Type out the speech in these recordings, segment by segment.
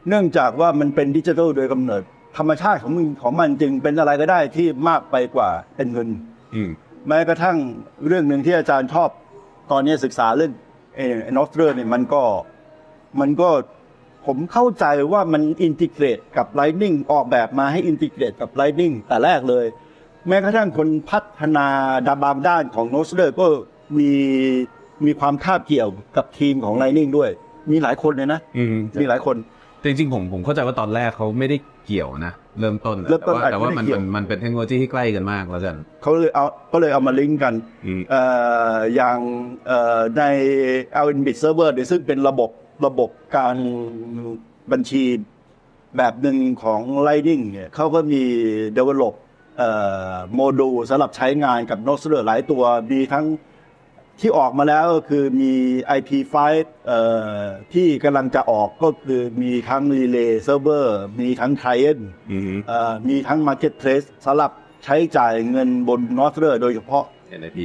เนื่องจากว่ามันเป็นดิจิทัลโดยกำเนิดธรรมชาติของมันจึงเป็นอะไรก็ได้ที่มากไปกว่าเป็นเงินแม้กระทั่งเรื่องหนึ่งที่อาจารย์ชอบตอนนี้ศึกษาเรื่องนอสเตอร์เนี่ยมันก็ผมเข้าใจว่ามันอินทิเกรตกับ Lightning ออกแบบมาให้อินทิเกรตกับ Lightning แต่แรกเลยแม้กระทั่งคนพัฒนาบางด้านของ Nostr ก็มีความคาบเกี่ยวกับทีมของ Lightning ด้วยมีหลายคนเลยนะมีหลายคนจริงๆผมเข้าใจว่าตอนแรกเขาไม่ได้เกี่ยวนะเริ่มต้นแต่ว่ามันเป็นเทคโนโลยีที่ใกล้กันมากแล้วกันเขาเลยเอามาลิงก์กันอย่างใน Alphabet Server ซึ่งเป็นระบบการบัญชีแบบหนึ่งของ Lightning เนี่ยเขาก็มี develop โมดูลสำหรับใช้งานกับ Nostr หลายตัวมีทั้งที่ออกมาแล้วก็คือมี IP5 ที่กำลังจะออกก็คือมีทั้ง Relay Server มีทั้ง Client มีทั้ง Marketplace สำหรับใช้จ่ายเงินบน Nostr โดยเฉพาะ NIP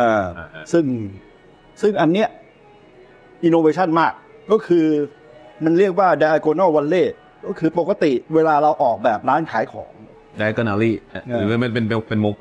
ซึ่งอันเนี้ย innovation มากก็คือมันเรียกว่า Diagonal Valley ก็คือปกติเวลาเราออกแบบร้านขายของ Diagonally หรือมันเป็นมุก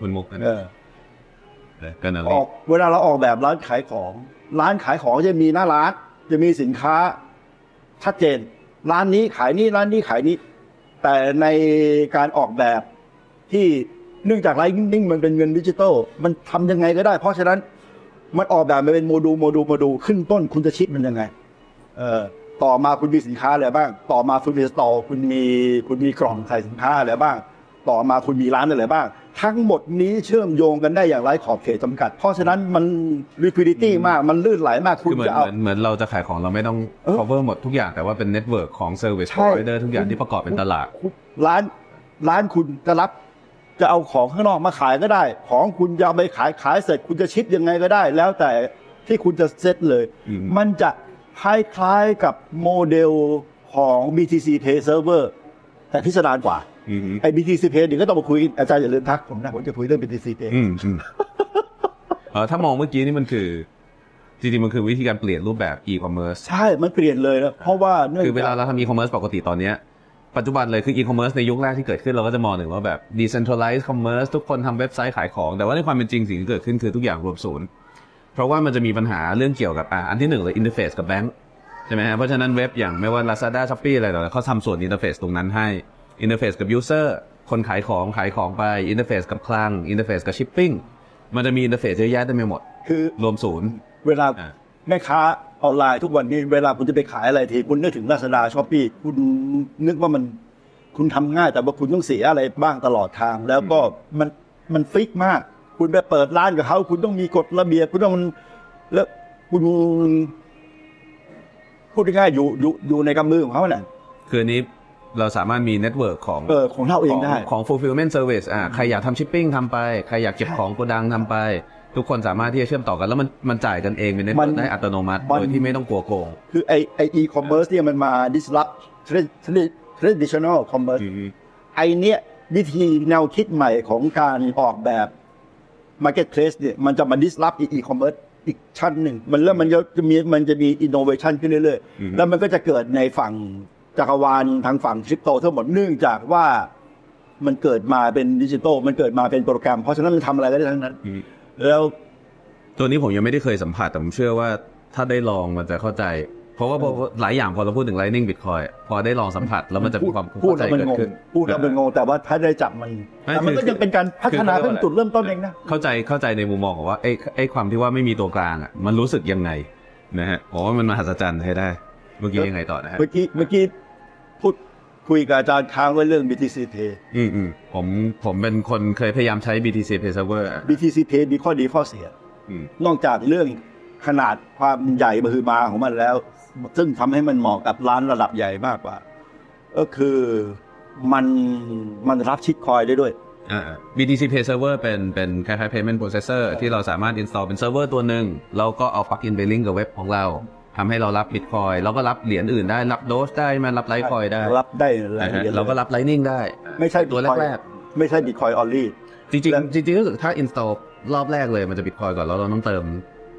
ออกเวลาเราออกแบบร้านขายของจะมีหน้าร้านจะมีสินค้าชัดเจนร้านนี้ขายนี้ร้านนี้ขายนี้แต่ในการออกแบบที่เนื่องจาก Lightning มันเป็นเงินดิจิตอลมันทำยังไงก็ได้เพราะฉะนั้นมันออกแบบมาเป็นโมดูลขึ้นต้นคุณจะชิปมันยังไงต่อมาคุณมีสินค้าอะไรบ้างต่อมาคุณมีสตอร์คุณมีกล่องใส่สินค้าอะไรบ้างต่อมาคุณมีร้านอะไรบ้างทั้งหมดนี้เชื่อมโยงกันได้อย่างไร้ขอบเขตจำกัดเพราะฉะนั้นมัน liquidity มากมันลื่นไหลมากคุณจะเอาเหมือนเราจะขายของเราไม่ต้อง cover หมดทุกอย่างแต่ว่าเป็น network ของ service provider ทุกอย่างที่ประกอบเป็นตลาดร้านคุณจะเอาของข้างนอกมาขายก็ได้ของคุณจะเอาไปขายเสร็จคุณจะชิปยังไงก็ได้แล้วแต่ที่คุณจะเซตเลยมันจะคล้ายๆกับโมเดลของ BTC Pay Server แต่พิสดารกว่าไอ้ BTC Pay เดี๋ยวก็ต้องมาคุยอาจารย์อย่าลืมทักผมนะผมจะคุยเรื่อง BTC Pay ถ้ามองเมื่อกี้นี่มันคือจริงๆมันคือวิธีการเปลี่ยนรูปแบบ e-commerce ใช่มันเปลี่ยนเลยนะเพราะว่าคือเวลาเราทำ e-commerce ปกติตอนนี้ปัจจุบันเลยคือ e-commerce ในยุคแรกที่เกิดขึ้นเราก็จะมองถึงว่าแบบ decentralized commerce ทุกคนทำเว็บไซต์ขายของแต่ว่าในความเป็นจริงสิ่งที่เกิดขึ้นคือทุกอย่างรวมศูนย์เพราะว่ามันจะมีปัญหาเรื่องเกี่ยวกับอันที่หนึ่งเลย interface กับแบงก์ใช่ไหมฮะเพราะฉะนั้นเว็บอย่างไม่ว่า Lazada Shopee อะไรต่างๆเขาทำส่วน interface ตรงนั้นให้ interface กับ user คนขายของไป interface กับคลัง interface กับ shipping มันจะมี interface เยอะแยะเต็มไปหมดคือรวมศูนย์เวลาแม่ค้าออนไลน์ทุกวันนี้เวลาคุณจะไปขายอะไรทีคุณนึกถึง Lazada Shopee คุณนึกว่าคุณทำง่ายแต่ว่าคุณต้องเสียอะไรบ้างตลอดทางแล้วก็มันฟิกมากคุณไปเปิดร้านกับเขาคุณต้องมีกฎระเบียบคุณต้องแล้วคุณพูดง่ายๆอยู่ในกำมือของเขาแหละคืออันนี้เราสามารถมีเน็ตเวิร์กของเราเองได้ของ fulfillment service ใครอยากทำ shipping ทำไปใครอยากเก็บของโกดังทำไปทุกคนสามารถที่จะเเชื่อมต่อกันแล้วมันจ่ายกันเองเป็นเน็ตเวิร์กได้อัตโนมัติโดยที่ไม่ต้องกลัวโกงคือไอ e-commerce เนี่ยมันมา disrupt traditional commerce ไอเนี้ยวิธีแนวคิดใหม่ของการออกแบบ marketplace เนี่ยมันจะมา disrupt e-commerce อีกชั้นหนึ่งมันจะมี innovation ขึ้นเรื่อยๆแล้วมันก็จะเกิดในฝั่งจักรวาลทางฝั่งคริปโตทั้งหมดเนื่องจากว่ามันเกิดมาเป็นดิจิตอลมันเกิดมาเป็นโปรแกรมเพราะฉะนั้นมันทำอะไรก็ได้ทั้งนั้นแล้วตัวนี้ผมยังไม่ได้เคยสัมผัสแต่ผมเชื่อว่าถ้าได้ลองมันจะเข้าใจเพราะว่าหลายอย่างพอเราพูดถึง Lightning Bitcoin พอได้ลองสัมผัสแล้วมันจะมีความเข้าใจเกิดขึ้นพูดแล้วมันงงแต่ว่าถ้าได้จับมันก็ยังเป็นการพัฒนาเพิ่งจุดเริ่มต้นเองนะเข้าใจในมุมมองของว่าไอ้ความที่ว่าไม่มีตัวกลางอ่ะมันรู้สึกยังไงนะฮะมันมหัศจรรย์ให้ได้เมื่อกี้ยังไงต่อนะฮะเมื่อกี้พูดคุยกับอาจารย์ค้างไว้เรื่อง BTC Pay ผมเป็นคนเคยพยายามใช้ BTC Pay Server BTC Pay มีข้อดีข้อเสียนอกจากเรื่องขนาดความใหญ่มหึมาของมันแล้วซึ่งทำให้มันเหมาะกับร้านระดับใหญ่มากกว่าก็คือมันรับชิปคอยได้ด้วย BTC Pay Server เป็นคล้ายๆ payment processor ที่เราสามารถ install เป็นเซิร์ฟเวอร์ตัวหนึ่งแล้วก็เอา plugin ไปลิงก์กับเว็บของเราทำให้เรารับ Bitcoin แล้วก็รับเหรียญอื่นได้รับโดสได้มารับ Litecoin ได้รับได้เราก็รับ Lightning ได้ไม่ใช่ตัวแรกๆไม่ใช่ Bitcoin only จริงๆรู้สึกถ้า install รอบแรกเลยมันจะ Bitcoin ก่อนแล้วเราต้องเติม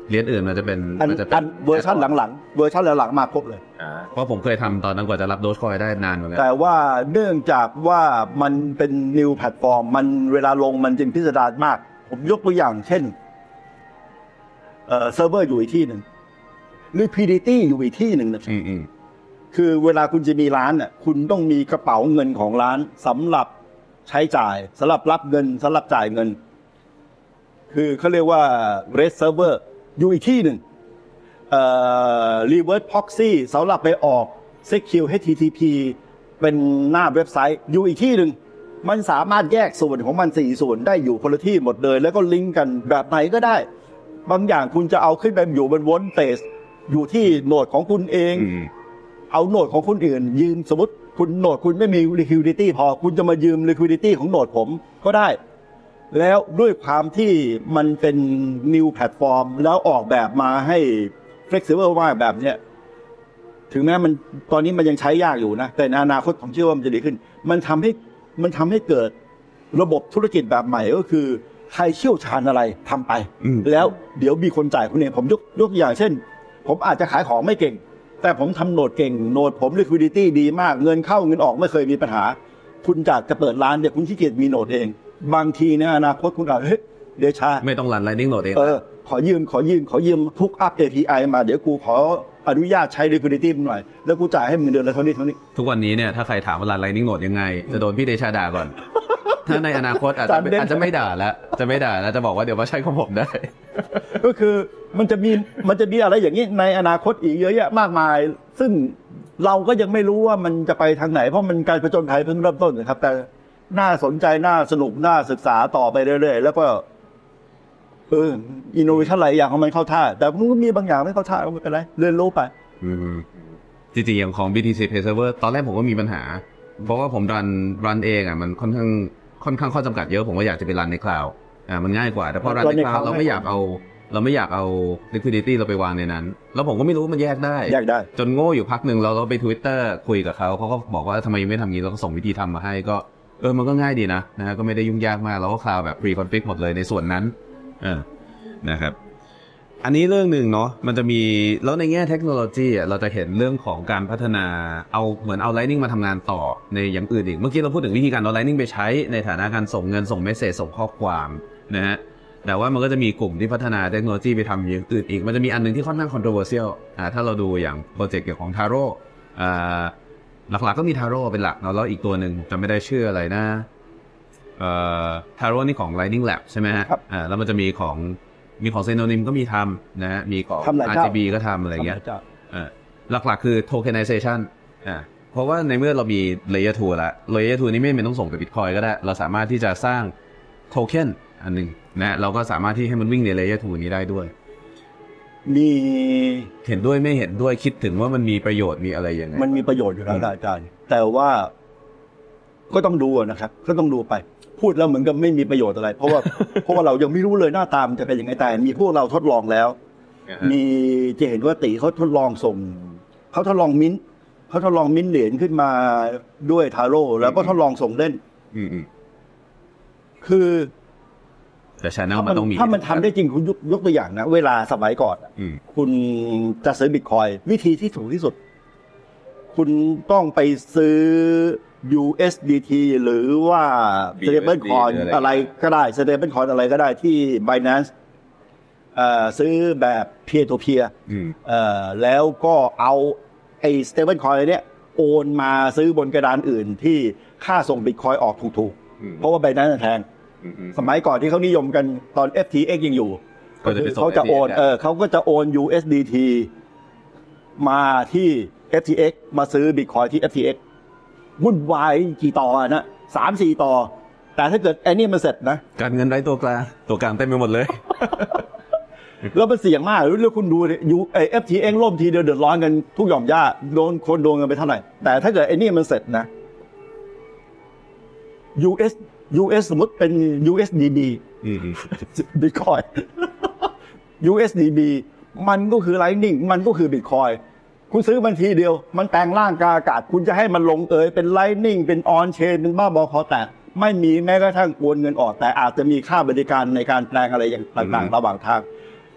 เหรียญอื่นมันจะเป็นเวอร์ชันหลังๆมาครบเลยเพราะผมเคยทำตอนนั้นกว่าจะรับโดจคอยได้นานเหมือนกันแต่ว่าเนื่องจากว่ามันเป็น new platform มันเวลาลงมันจึงพิสดารมากผมยกตัวอย่างเช่นเซิร์ฟเวอร์อยู่อีกที่หนึ่ง liquidity อยู่อีกที่หนึ่งนะคือเวลาคุณจะมีร้านน่ะคุณต้องมีกระเป๋าเงินของร้านสำหรับใช้จ่ายสำหรับรับเงินสำหรับจ่ายเงินคือเขาเรียกว่า REST server อยู่อีกที่หนึ่งreverse proxy สำหรับไปออก secure HTTP เป็นหน้าเว็บไซต์อยู่อีกที่หนึ่งมันสามารถแยกส่วนของมัน4ส่วนได้อยู่คนละที่หมดเลยแล้วก็ลิงก์กันแบบไหนก็ได้บางอย่างคุณจะเอาขึ้นไปอยู่บนวนเตสอยู่ที่โหนดของคุณเองเอาโหนดของคนอื่นยืมสมมติคุณโหนดคุณไม่มี liquidity พอคุณจะมายืม liquidity ของโหนดผมก็ได้แล้วด้วยความที่มันเป็น new platform แล้วออกแบบมาให้ flexible มากแบบเนี้ยถึงแม้มันตอนนี้มันยังใช้ยากอยู่นะแต่ในอนาคตผมเชื่อว่ามันจะดีขึ้นมันทำให้เกิดระบบธุรกิจแบบใหม่ก็คือใครเชี่ยวชาญอะไรทำไปแล้วเดี๋ยวมีคนจ่ายคุณเองผมยกอย่างเช่นผมอาจจะขายของไม่เก่งแต่ผมทำโหนดเก่งโหนดผม liquidity ดีมากเงินเข้าเงินออกไม่เคยมีปัญหาคุณจากจะเปิดร้านเนี่ยคุณขี้เกียจมีโหนดเองบางทีในอนาคตคุณอาจเฮ้ยเดชาไม่ต้องรัน Lightning Node เองขอยืมทุกอัพ API มาเดี๋ยวกูขออนุญาตใช้ liquidity หน่อยแล้วกูจ่ายให้มึงเดือนละเท่านี้ทุกวันนี้เนี่ยถ้าใครถามว่ารัน Lightning Node ยังไงจะโดนพี่เดชาด่าก่อนถ้าในอนาคตอาจจะไม่ด่าแล้วจะบอกว่าเดี๋ยวมาใช้ของผมได้ก็คือมันจะมีอะไรอย่างนี้ในอนาคตอีกเยอะแยะมากมายซึ่งเราก็ยังไม่รู้ว่ามันจะไปทางไหนเพราะมันการผจญภัยเพิ่งเริ่มต้นนะครับแต่น่าสนใจน่าสนุกน่าศึกษาต่อไปเรื่อยๆแล้วก็อินโนเวชั่นหลายอย่างของมันเข้าท่าแต่มันก็มีบางอย่างไม่เข้าท่าก็ไม่เป็นไรเรียนรู้ไปจริงๆอย่างของ BTC Pay Server ตอนแรกผมก็มีปัญหาเพราะว่าผมรันเองมันค่อนข้างข้อจำกัดเยอะผมก็อยากจะไปรันในคลาวด์มันง่ายกว่าแต่พอรันในคลาวด์เราไม่อยากเอา liquidity เราไปวางในนั้นแล้วผมก็ไม่รู้มันแยกได้จนโง่อยู่พักนึงเราไป Twitter คุยกับเขาก็บอกว่าทำไมไม่ทำงี้เราก็ส่งวิธีทำมาให้ก็มันก็ง่ายดีนะฮะก็ไม่ได้ยุ่งยากมากเราก็คลาวด์แบบ pre-config หมดเลยในส่วนนั้นนะครับอันนี้เรื่องหนึ่งเนาะมันจะมีแล้วในแง่เทคโนโลยีเราจะเห็นเรื่องของการพัฒนาเหมือนเอา Lightning มาทำงานต่อในอย่างอื่นอีกเมื่อกี้เราพูดถึงวิธีการเอา Lightning ไปใช้ในฐานะการส่งเงินส่งเมสเสจส่งข้อความนะฮะแต่ว่ามันก็จะมีกลุ่มที่พัฒนาเทคโนโลยีไปทำอย่างอื่นอีกมันจะมีอันนึงที่ค่อนข้าง controversial ถ้าเราดูอย่างโปรเจกต์เกี่ยวของ Taro หลักๆก็มี Taro เป็นหลักแล้วอีกตัวหนึ่งจะไม่ได้ชื่ออะไรนะTaro นี่ของ Lightning Lab ใช่ไหมฮะแล้วมันจะมีของSynonym ก็มีทำนะฮะมีของ RGB ก็ทำอะไรเงี้ยหลักๆคือ tokenization เพราะว่าในเมื่อเรามี layer 2 แล้ว layer 2 นี้ไม่เป็นต้องส่งกับ Bitcoin ก็ได้เราสามารถที่จะสร้างโทเค็นอันนึงนะเราก็สามารถที่ให้มันวิ่งใน layer 2 นี้ได้ด้วยมีเห็นด้วยไม่เห็นด้วยคิดถึงว่ามันมีประโยชน์มีอะไรยังไงมันมีประโยชน์อยู่แล้วอาจารย์แต่ว่าก็ต้องดูนะครับก็ต้องดูไปพูดแล้วเหมือนกับไม่มีประโยชน์อะไรเพราะว่าเรายังไม่รู้เลยหน้าตามันจะเป็นยังไงแต่มีพวกเราทดลองแล้วมีจะเห็นว่าตีเขาทดลองส่งเขาทดลองมิ้นเหรียญขึ้นมาด้วยทาโร่แล้วก็ทดลองส่งเล่นคือแต่ channel มันต้องมีถ้ามันทำได้จริงคุณยกตัวอย่างนะเวลาสมัยก่อนคุณจะซื้อ Bitcoin วิธีที่ถูกที่สุดคุณต้องไปซื้อUSDT หรือว่า Stablecoin อะไรก็ได้ Stablecoin อะไรก็ได้ที่ Binance ซื้อแบบ peer to peer แล้วก็เอาไอ้ Stablecoin เนี้ยโอนมาซื้อบนกระดานอื่นที่ค่าส่ง Bitcoin ออกถูกๆเพราะว่า Binance แพงสมัยก่อนที่เขานิยมกันตอน FTX ยังอยู่เขาจะโอนเขาก็จะโอน USDT มาที่ FTX มาซื้อ Bitcoin ที่ FTXวุ่นวายกี่ต่อนะ 3-4 ต่อแต่ถ้าเกิดไอ้นี่มันเสร็จนะการเงินไร้ตัวกลางเต็มไปหมดเลยแล้วมันเสี่ยงมากแล้วคุณดูFTX ล่มทีเดียวเดือดร้อนกันทุกหย่อมย่าโดนกันไปเท่าไหร่แต่ถ้าเกิดไอ้นี่มันเสร็จนะ US สมมติเป็น USDB Bitcoin USDB มันก็คือ Lightning มันก็คือ Bitcoin คุณซื้อบัญชีเดียวมันแปลงร่างกาอากาศคุณจะให้มันลงเป็น Lightning เป็น On Chain เป็นบ้าบอคอแตกไม่มีแม้กระทั่งโอนเงินออกแต่อาจจะมีค่าบริการในการแปลงอะไรอย่างต่างๆระหว่างทาง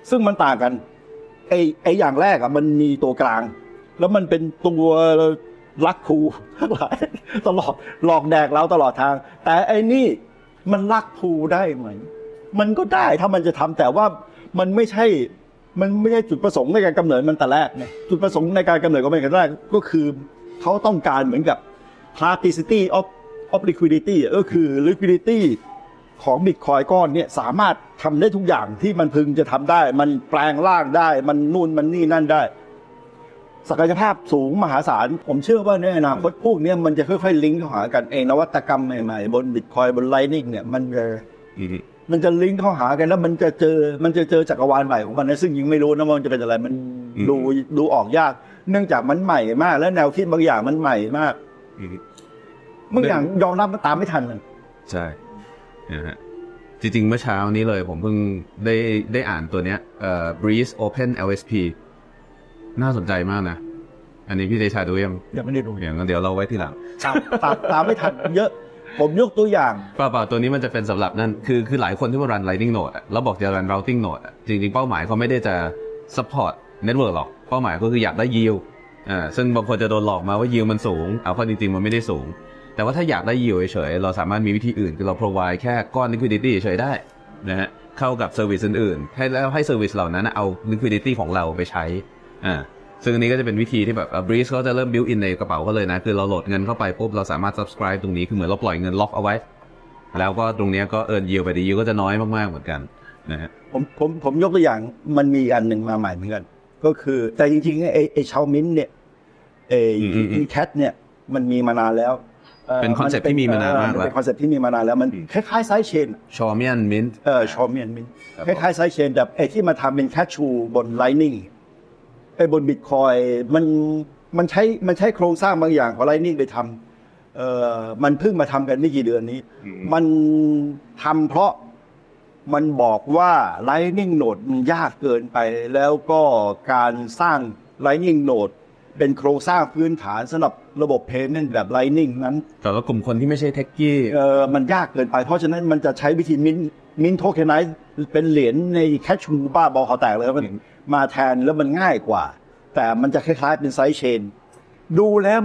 ซึ่งมันต่างกันไออย่างแรกอ่ะมันมีตัวกลางแล้วมันเป็นตัวลักภูทั้งหลายตลอดหลอกแดกเราตลอดทางแต่ไอ้นี่มันลักภูได้ไหมมันก็ได้ถ้ามันจะทำแต่ว่ามันไม่ใช่จุดประสงค์ในการกำเนิดมันแต่แรกไงจุดประสงค์ในการกำเนิดของมันแต่แรกก็คือเขาต้องการเหมือนกับ plasticity of liquidity ก็คือ liquidity ของบิตคอยก้อนเนี่ยสามารถทำได้ทุกอย่างที่มันพึงจะทำได้มันแปลงร่างได้มันนู่นมันนี่นั่นได้ศักยภาพสูงมหาศาลผมเชื่อว่าในอนาคตพวกนี้มันจะค่อยๆลิงก์เข้าหากันเองนวัตกรรมใหม่ๆบนบิตคอยบนไลนิ่งเนี่ยมันจะลิงก์เข้าหากันแล้วมันจะเจอจักรวาลใหม่ของมันนะซึ่งยังไม่รู้นะว่ามันจะเป็นอะไรมันดูออกยากเนื่องจากมันใหม่มากและแนวคิดบางอย่างมันใหม่มากบางอย่างยอมรับมันตามไม่ทันเลยใช่นะฮะจริงๆเมื่อเช้านี้เลยผมเพิ่งได้อ่านตัวเนี้ยBreeze Open LSP น่าสนใจมากนะอันนี้พี่เดชาดูยังไม่ได้ดูอย่างนั้นเดี๋ยวเราไว้ทีหลังตามไม่ทันเยอะผมยกตัวอย่างเปล่าตัวนี้มันจะเป็นสำหรับนั่นคือหลายคนที่มารัน Lightning Node แล้วบอกจะรัน Routing Node จริงๆเป้าหมายเขาไม่ได้จะ support network หรอกเป้าหมายก็คืออยากได้ yield ซึ่งบางคนจะโดนหลอกมาว่า yield มันสูงเอาเข้าจริงๆมันไม่ได้สูงแต่ว่าถ้าอยากได้ yield เฉยๆเราสามารถมีวิธีอื่นคือเรา provide แค่ก้อน liquidity เฉยๆได้นะฮะเข้ากับ service อื่นๆให้ service เหล่านั้นเอา liquidity ของเราไปใช้ซึ่งอันนี้ก็จะเป็นวิธีที่แบบ Breeze เขาจะเริ่ม build in ในกระเป๋าเขาเลยนะคือเราโหลดเงินเข้าไปปุ๊บเราสามารถ subscribe ตรงนี้คือเหมือนเราปล่อยเงินล็อกเอาไว้แล้วก็ตรงนี้ก็earn yield ไปดี yield ก็จะน้อยมากๆเหมือนกันนะฮะผมยกตัวอย่างมันมีอันหนึ่งมาใหม่เหมือนกันก็คือแต่จริงๆไอ้ชาวมิ้นเนี่ยแคทเนี่ยมันมีมานานแล้วเป็นคอนเซ็ปต์ที่มีมานานมากแล้วเป็นคอนเซ็ปต์ที่มีมานานแล้วมันคล้ายๆไซด์เชนชอเมียนมินชอเมียนมินคล้ายๆไซด์เชนแต่ไอ้ที่มาทำเป็นแคชชูบนไลนิ่งไอ้บนบิตคอยมันใช้โครงสร้างบางอย่างของไลนิ่งไปทำมันเพิ่งมาทำกันไม่กี่เดือนนี้มันทำเพราะมันบอกว่า Lightning Node มันยากเกินไปแล้วก็การสร้าง Lightning Node เป็นโครงสร้างพื้นฐานสำหรับระบบ Payment แบบ Lightning นั้นแต่ว่ากลุ่มคนที่ไม่ใช่เทคกี้มันยากเกินไปเพราะฉะนั้นมันจะใช้วิธีมินโทเคนไนซ์เป็นเหรียญในแคชชูบ้าบอเขาแตกเลยมันมาแทนแล้วมันง่ายกว่าแต่มันจะคล้ายๆเป็นไซด์เชนดูแล้ว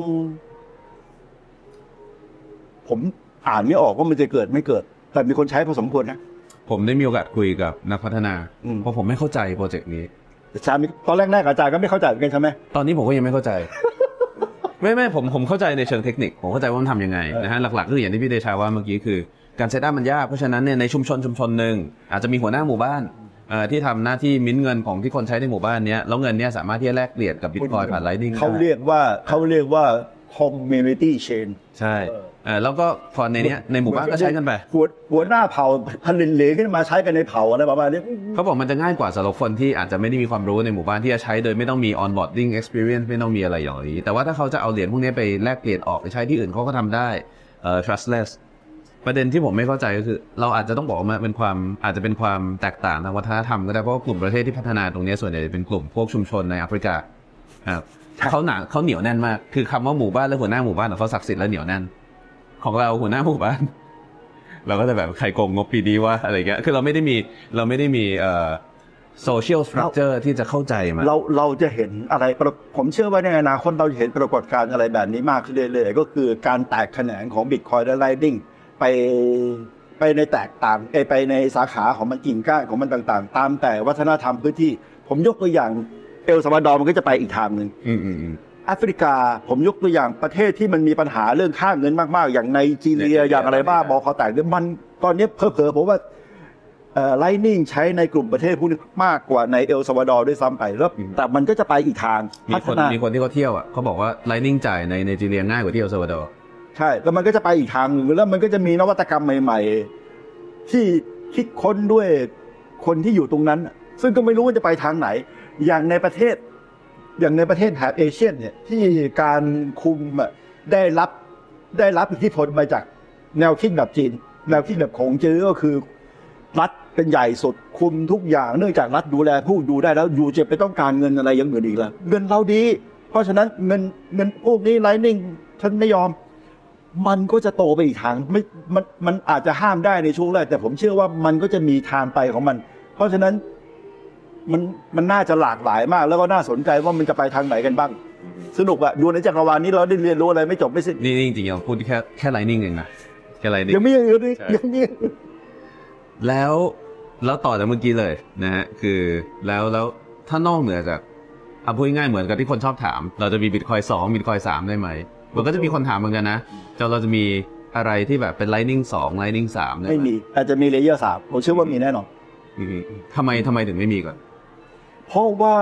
ผมอ่านไม่ออกว่ามันจะเกิดไม่เกิดแต่มีคนใช้พอสมควรนะผมได้มีโอกาสคุยกับนักพัฒนาเพราะผมไม่เข้าใจโปรเจกต์นี้อาจารย์ตอนแรกๆอาจารย์ก็ไม่เข้าใจเหมือนกันใช่ไหมตอนนี้ผมก็ยังไม่เข้าใจ ไม่ผมเข้าใจในเชิงเทคนิคผมเข้าใจว่ามันทำยังไงนะฮะหลักๆก็อย่างที่พี่เดชาว่าเมื่อกี้คือการเซตอัพมันยากเพราะฉะนั้นเนี่ยในชุมชนหนึ่งอาจจะมีหัวหน้าหมู่บ้านที่ทำหน้าที่มิ้นเงินของที่คนใช้ในหมู่บ้านนี้แล้วเงินเนี้ยสามารถที่จะแลกเปลี่ยนกับบิตคอยน์ผ่าน Lightning เขาเรียกว่า community chain ใช่แล้วก็พอในเนี้ยในหมู่บ้านก็ใช้กันไปหัวหน้าเผ่าผลิตเหรียญขึ้นมาใช้กันในเผ่าอะไรประมาณนี้เขาบอกมันจะง่ายกว่าสำหรับคนที่อาจจะไม่ได้มีความรู้ในหมู่บ้านที่จะใช้โดยไม่ต้องมี onboarding experience ไม่ต้องมีอะไรอย่างนี้แต่ว่าถ้าเขาจะเอาเหรียญพวกนี้ไปแลกเปลี่ยนออกไปใช้ที่อื่นเขาก็ทำได้trustlessประเด็นที่ผมไม่เข้าใจก็คือเราอาจจะต้องบอกว่ามันเป็นความอาจจะเป็นความแตกต่างทางวัฒนธรรมก็ได้เพราะกลุ่มประเทศที่พัฒนาตรงนี้ส่วนใหญ่เป็นกลุ่มพวกชุมชนในแอฟริกาเขาเหนียวแน่นมากคือคำว่าหมู่บ้านและหัวหน้าหมู่บ้านของเขาศักดิ์สิทธิ์และเหนียวแน่นของเราหัวหน้าหมู่บ้านเราก็จะแบบใครโกงงบปีดีว่าอะไรเงี้ยคือเราไม่ได้มีsocial structure ที่จะเข้าใจมันเราจะเห็นอะไรผมเชื่อว่าในอนาคตเราจะเห็นปรากฏการณ์อะไรแบบนี้มากขึ้นเรื่อยๆก็คือการแตกแขนงของ Bitcoin และ Lightningไปในแตกต่างไปในสาขาของมันกิ่งก้านของมันต่างๆตามแต่วัฒนธรรมพื้นที่ผมยกตัวอย่างเอลซัลวาดอร์มันก็จะไปอีกทางนึงแอฟริกาผมยกตัวอย่างประเทศที่มันมีปัญหาเรื่องค่าเงินมากๆอย่างไนจีเรียอย่างอะไรบ้าบอเขาแตกเนี่ยมันตอนนี้เผลอๆผมว่าLightning ใช้ในกลุ่มประเทศพวกนี้มากกว่าในเอลซัลวาดอร์ด้วยซ้ำไปแล้วแต่มันก็จะไปอีกทางมีคนที่เขาเที่ยวเขาบอกว่า Lightning จ่ายในไนจีเรียง่ายกว่าที่เอลซัลวาดอร์ใช่แล้วมันก็จะไปอีกทางนึงแล้วมันก็จะมีนวัตกรรมใหม่ๆที่คิดค้นด้วยคนที่อยู่ตรงนั้นซึ่งก็ไม่รู้ว่าจะไปทางไหนอย่างในประเทศแถบเอเชียเนี่ยที่การคุมได้รับอิทธิพลมาจากแนวคิดแบบจีนแนวคิดแบบของจื้อก็คือรัฐเป็นใหญ่สุดคุมทุกอย่างเนื่องจากรัฐดูแลผู้ดูได้แล้วอยู่จะไปต้องการเงินอะไรอย่างอื่นอีกล่ะเงินเราดีเพราะฉะนั้นเงินพวกนี้ Lightning ฉันไม่ยอมมันก็จะโตไปอีกทางมันอาจจะห้ามได้ในช่วงแรกแต่ผมเชื่อว่ามันก็จะมีทางไปของมันเพราะฉะนั้นมันน่าจะหลากหลายมากแล้วก็น่าสนใจว่ามันจะไปทางไหนกันบ้างสนุกอะอยู่ในจักรวาลนี้เราได้เรียนรู้อะไรไม่จบไม่สิ้นนี่จริงๆเราพูดแค่ Lightning เองนะแค่ Lightning ยังไม่ยังเลยยังมีแล้วต่อจากเมื่อกี้เลยนะฮะคือแล้วถ้านอกเหนือจากเอาพูดง่ายๆเหมือนกับที่คนชอบถามเราจะมี Bitcoin 2 Bitcoin 3ได้ไหมมันก็จะมีคนถามเหมือนกันนะเราจะมีอะไรที่แบบเป็น Lightning 2 Lightning 3ได้ไหมไม่มีอาจจะมีเลเยอร์3ผมเชื่อว่ามีแน่นอนทำไมถึงไม่มีก่อนเพราะว่า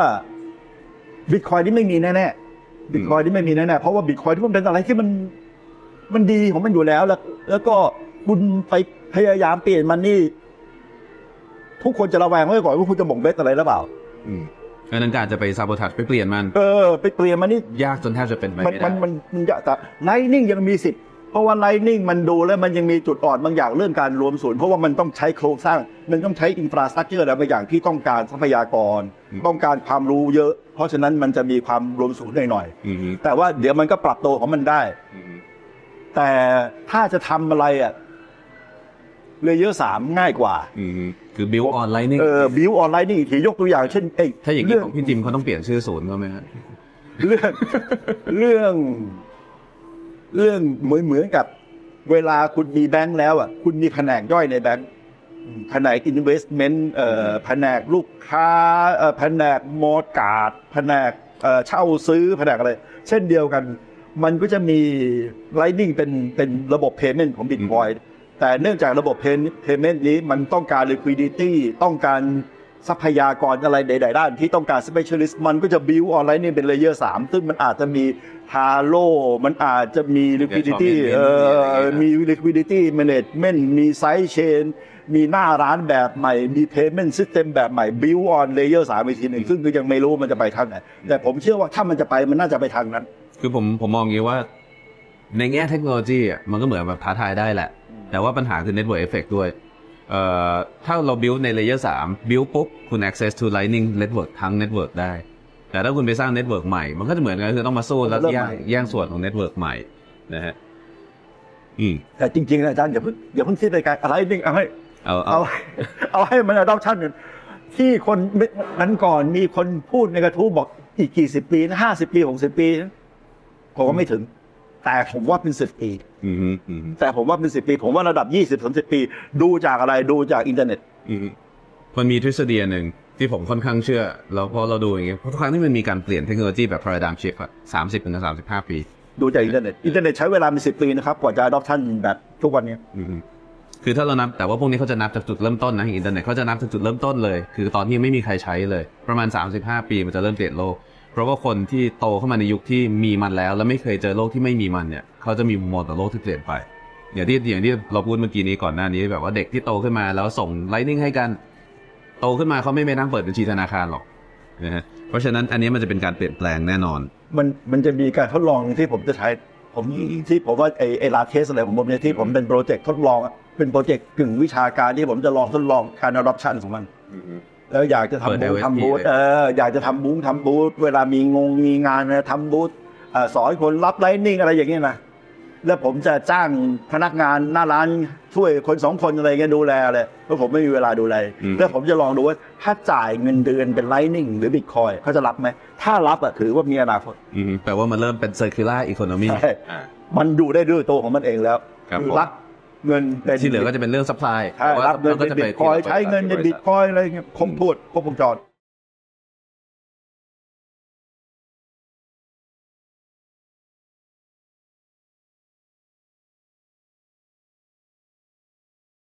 Bitcoin นี่ไม่มีแน่ๆ Bitcoin นี่ไม่มีแน่ๆเพราะว่า Bitcoin ที่มันเป็นอะไรที่มันดีของมันอยู่แล้วก็คุณไปพยายามเปลี่ยนมันนี่ทุกคนจะระแวงไว้ก่อนว่าคุณจะบ่งเบสอะไรหรือเปล่าดังนั้นการจะไปซาโบทัชไปเปลี่ยนมันไปเปลี่ยนมันนี่ยากจนแทบจะเป็นไปไม่ได้มันยากแต่ Lightning ยังมีสิทธิ์เพราะว่า Lightning มันดูแล้วมันยังมีจุดอ่อนบางอย่างเรื่องการรวมศูนย์เพราะว่ามันต้องใช้โครงสร้างมันต้องใช้อินฟราสตรัคเจอร์อะไรบางอย่างที่ต้องการทรัพยากรต้องการความรู้เยอะเพราะฉะนั้นมันจะมีความรวมศูนย์หน่อยๆแต่ว่าเดี๋ยวมันก็ปรับตัวของมันได้แต่ถ้าจะทำอะไรอ่ะเลเยอร์3ง่ายกว่าคือ build on Lightning build on Lightning ทียกตัวอย่างเช่นถ้าอย่างนี้ของพี่จิมเขาต้องเปลี่ยนชื่อศูนย์เขาไหมฮะเรื่องเหมือนกับเวลาคุณมีแบงค์แล้วอ่ะคุณมีแผนกย่อยในแบงค์แผนก investment แผนกลูกค้าแผนกมอร์กาจแผนกเช่าซื้อแผนกอะไรเช่นเดียวกันมันก็จะมี Lightning เป็นระบบ payment ของ Bitcoin แต่เนื่องจากระบบ payment นี้มันต้องการ liquidity ต้องการทรัพยากรอะไรใดๆด้านที่ต้องการ specialist มันก็จะ build on Lightning เป็น layer 3ซึ่งมันอาจจะมี Halo มันอาจจะมี liquidity มี liquidity management มี side chain มีหน้าร้านแบบใหม่มี payment system แบบใหม่ build on layer 3อีกทีหนึ่งซึ่งยังไม่รู้มันจะไปทางไหนแต่ผมเชื่อว่าถ้ามันจะไปมันน่าจะไปทางนั้นคือผมมองอย่างนี้ว่าในแง่เทคโนโลยีอ่ะมันก็เหมือนแบบท้าทายได้แหละแต่ว่าปัญหาคือ network effect ด้วยถ้าเรา build ใน layer 3 build ปุ๊บคุณ access to lightning network ทั้ง network ได้แต่ถ้าคุณไปสร้าง network ใหม่มันก็จะเหมือนกันคือต้องมาสู้แล้วแย่งส่วนของ network ใหม่นะฮะแต่จริงๆอาจารย์อย่าเพิ่งคิดในการอะไรนึงเอาให้มัน adoption กันที่คนนั้นก่อนมีคนพูดในกระทู้บอกอีกกี่สิบปีนะ50 ปี60 ปีผมว่าไม่ถึงแต่ผมว่าเป็น10 ปีแต่ผมว่าเป็น10 ปีผมว่าระดับ20-30 ปีดูจากอะไรดูจากอินเทอร์เน็ตมันมีทฤษฎีหนึ่งที่ผมค่อนข้างเชื่อแล้วพอเราดูอย่างเงี้ยทุกครั้งที่มันมีการเปลี่ยนเทคโนโลยีแบบ paradigm shift 30-35 ปีดูจากอินเทอร์เน็ตใช้เวลาเป็น10 ปีนะครับกว่าจะ adoption แบบทุกวันนี้คือถ้าเรานับแต่ว่าพวกนี้เขาจะนับจากจุดเริ่มต้นนะอินเทอร์เน็ตเขาจะนับจากจุดเริ่มต้นเลยคือตอนที่ไม่มีใครใช้เลยประมาณ35 ปีมันจะเริ่มเปลี่ยนโลกเพราะว่าคนที่โตเข้ามาในยุคที่มีมันแล้วไม่เคยเจอโลกที่ไม่มีมันเนี่ยเขาจะมีมุมมองต่อโลกที่เปลี่ยนไปอย่างที่เราพูดเมื่อกี้นี้ก่อนหน้านี้แบบว่าเด็กที่โตขึ้นมาแล้วส่ง Lightning ให้กันโตขึ้นมาเขาไม่ไปนั่งเปิดบัญชีธนาคารหรอกนะฮะเพราะฉะนั้นอันนี้มันจะเป็นการเปลี่ยนแปลงแน่นอนมันจะมีการทดลองที่ผมจะใช้ผมว่าไอ้ลาเทสอะไรผมเนี่ยที่ผมเป็นโปรเจกต์ทดลองเป็นโปรเจกต์กึ่งวิชาการที่ผมจะทดลองการ adoption ของมันแล้วอยากจะทำบูธอยากจะทำบูธเวลามีงานนะทำบูธสอนคนรับ Lightning อะไรอย่างเงี้ยนะแล้วผมจะจ้างพนักงานหน้าร้านช่วยคน2 คนอะไรเงี้ยดูแลเลยเพราะผมไม่มีเวลาดูแลแล้วผมจะลองดูว่าถ้าจ่ายเงินเดือนเป็น Lightning หรือ Bitcoin เขาจะรับไหมถ้ารับถือว่ามีอนาคตแปลว่ามันเริ่มเป็น circular economy มันดูได้ด้วยตัวของมันเองแล้วรับเงินที่เหลือก็จะเป็นเรื่อง supply รับเงินใน Bitcoin ใช้เงินใน Bitcoin อะไรเงี้ยครบถ้วนครบวงจร